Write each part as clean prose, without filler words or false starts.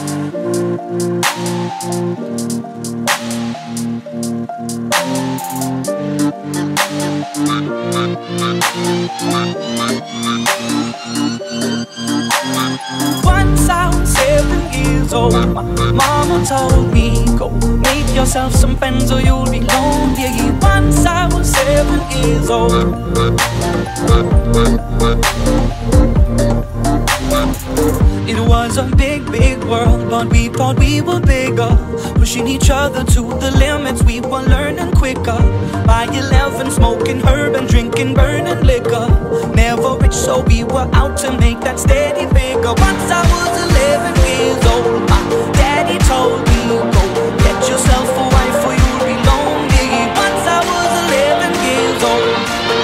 Once I was 7 years old, my mama told me, go make yourself some friends or you'll be lonely. Once I was 7 years old. It was a big, big world, but we thought we were bigger, pushing each other to the limits. We were learning quicker. By 11, smoking herb and drinking burning liquor. Never rich, so we were out to make that steady figure. Once I was 11 years old, my daddy told me, go get yourself a wife or you'll be lonely. Once I was 11 years old.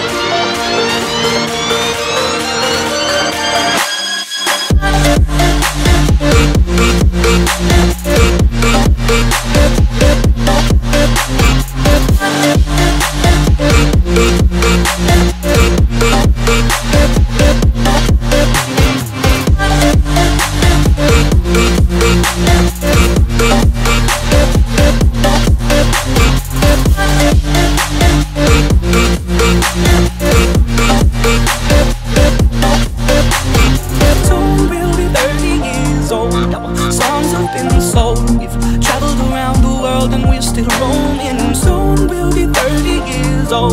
Songs have been sold. We've traveled around the world and we're still roaming. Soon we'll be 30 years old.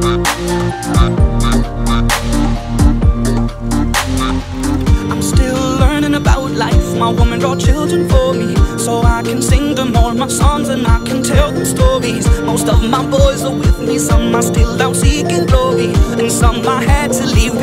I'm still learning about life. My woman brought children for me, so I can sing them all my songs and I can tell them stories. Most of my boys are with me, some are still out seeking glory, and some I had to leave